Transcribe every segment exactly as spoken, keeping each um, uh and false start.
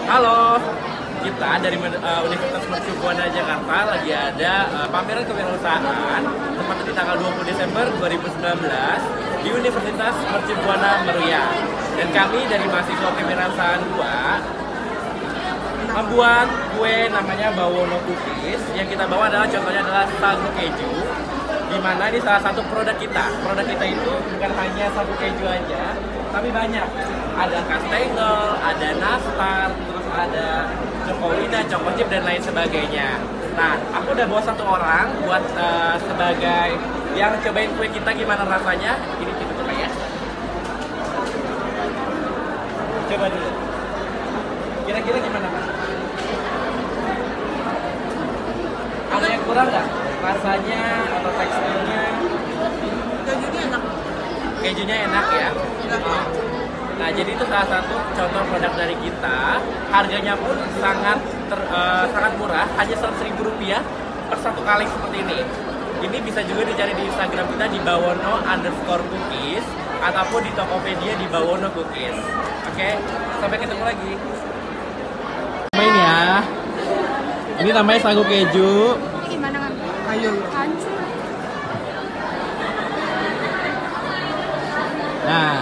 Halo, kita dari uh, Universitas Mercu Buana Jakarta lagi ada uh, pameran kewirausahaan tepatnya di tanggal dua puluh Desember dua ribu sembilan belas di Universitas Mercu Buana Meruya. Dan kami dari mahasiswa kewirausahaan dua membuat kue namanya Bawono Cookies. Yang kita bawa adalah contohnya adalah sagu keju, di mana ini salah satu produk kita. Produk kita itu bukan hanya sagu keju aja, tapi banyak. Ada kastengel, ada nastar, terus ada cokolina, cokochip, dan lain sebagainya. Nah, aku udah bawa satu orang buat uh, sebagai yang cobain kue kita gimana rasanya. Ini kita coba ya. Coba dulu. Kira-kira gimana, Mas? Ada yang kurang nggak? Rasanya atau teksturnya? Kejunya enak. Kejunya enak ya? Oh. Nah, jadi itu salah satu contoh produk dari kita. Harganya pun sangat ter, uh, sangat murah, hanya seratus ribu rupiah per satu kali seperti ini. Ini bisa juga dicari di Instagram kita di bawono underscore cookies ataupun di Tokopedia di bawono cookies. Oke, sampai ketemu lagi. Main ya. Ini namanya sagu keju. Ini gimana kan? Ayo. Hancur. Nah.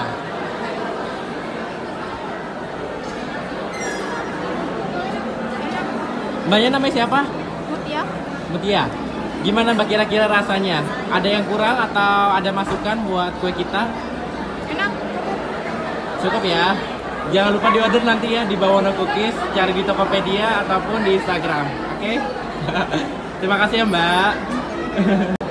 Mbaknya namanya siapa? Mutia. Mutia. Gimana Mbak kira-kira rasanya? Ada yang kurang atau ada masukan buat kue kita? Enak. Cukup ya. Jangan lupa di order nanti ya di Bawono Cookies, cari di Tokopedia ataupun di Instagram. Oke? Okay? Terima kasih ya Mbak.